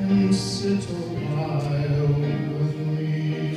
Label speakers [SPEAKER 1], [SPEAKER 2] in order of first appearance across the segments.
[SPEAKER 1] and sit a while with me.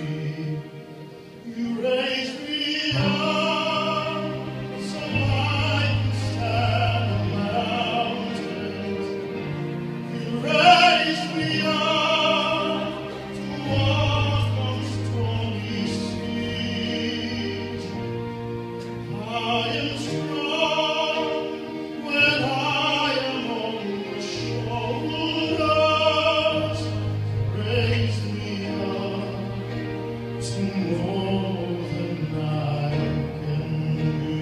[SPEAKER 1] You raise me up so I can stand on mountains. You raise me up to walk on stormy seas. I am strong when I am on your shoulders. Raise me up to more than I can be.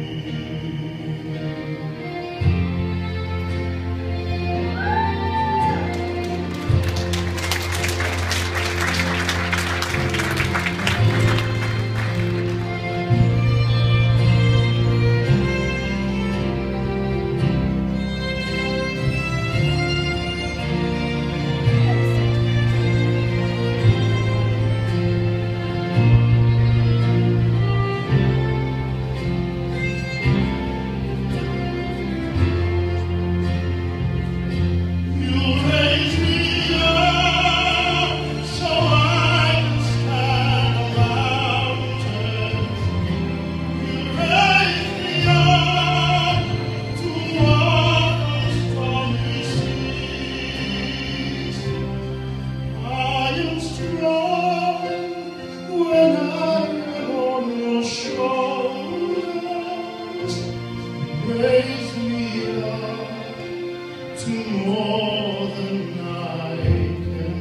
[SPEAKER 1] Raise me up to more than I can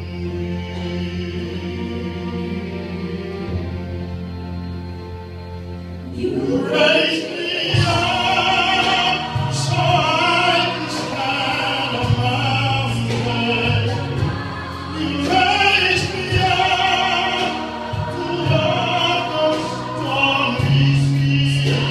[SPEAKER 1] be. You raise me up so I can stand on mountains. You raise me up to walk on stormy seas.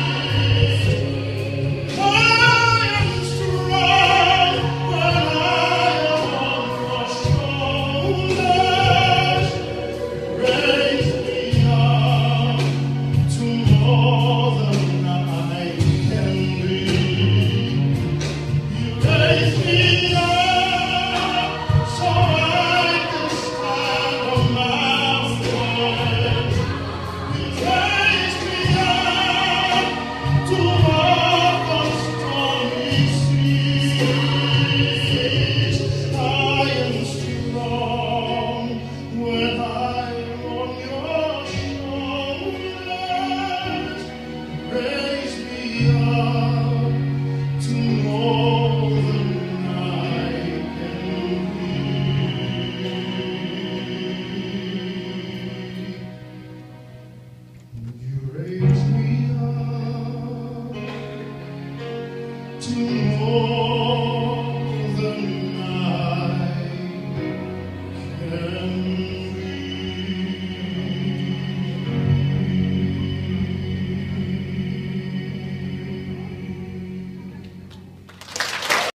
[SPEAKER 1] Raise me up to more than I can be. You raise me up to